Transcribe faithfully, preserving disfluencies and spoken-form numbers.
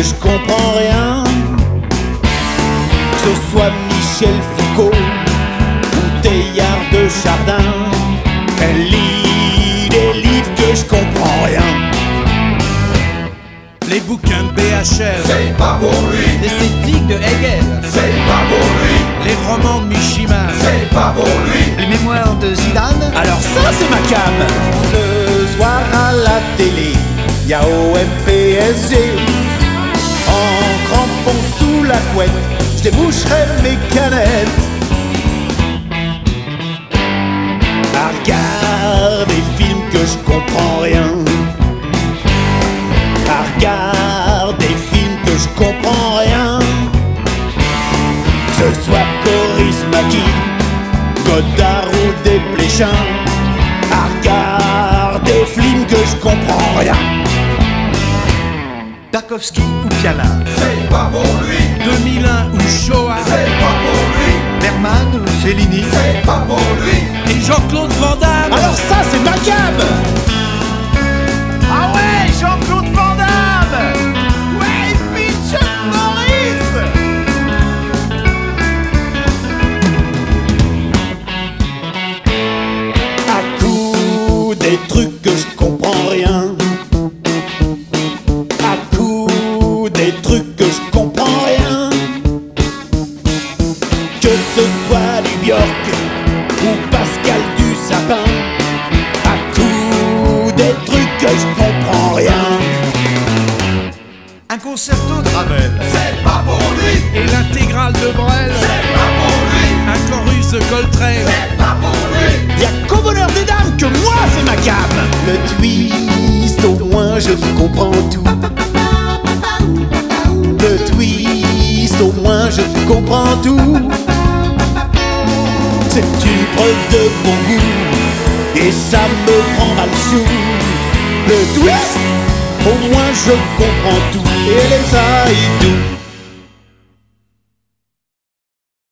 que je comprends rien. Que ce soit Michel Foucault ou Teilhard de Chardin, elle lit des livres que je comprends rien. Les bouquins de B H L, c'est pas pour lui. l'esthétique de Hegel, C'est pas pour lui. les romans de Mishima, C'est pas pour lui. les mémoires de Zidane. Alors ça c'est ma cam. Ce soir à la télé, y'a O M P S G. En crampon sous la couette, je déboucherai mes canettes. À regarder des films que je comprends rien. À regarder des films que je comprends rien. Que ce soit Coris Maki, Godard ou Desplechin. À regarder des films que je comprends rien. Tarkovsky ou Piala, C'est pas pour lui. deux mille un ou Shoah, C'est pas pour lui. Berman ou Fellini, C'est pas pour lui. et Jean-Claude Van Damme. Alors ça c'est ma cam. Ah ouais, Jean-Claude Van Damme. Ouais, et puis Chuck Norris. À coup des trucs que je comprends rien. À coup des trucs que je comprends rien. Que ce soit du Björk ou Pascal du Sapin. À coup des trucs que je comprends rien. Un concerto de Ravel, C'est pas pour lui. et l'intégrale de Brel, C'est pas pour lui. un chorus de Coltrane. C'est pas pour lui. Y'a qu'au bonheur des dames que moi c'est ma cam. Le twist, au moins je comprends tout. Le twist, au moins je comprends tout. C'est une preuve de bon goût et ça me prend mal sous. Le twist, au moins je comprends tout. Et les haïdous,